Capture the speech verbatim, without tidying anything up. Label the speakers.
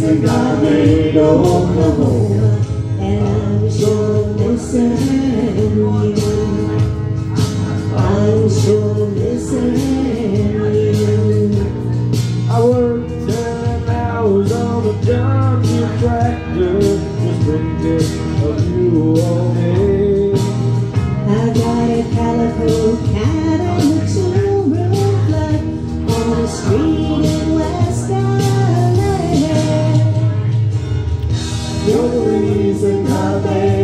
Speaker 1: reason God made Oklahoma, and I'm sure missing you. I'm sure missing you.
Speaker 2: I worked ten hours on a junkie tractor, just thinking of you all day.
Speaker 1: I got a calico cat on the two-room flat on the street in West L A.
Speaker 2: You're the reason God made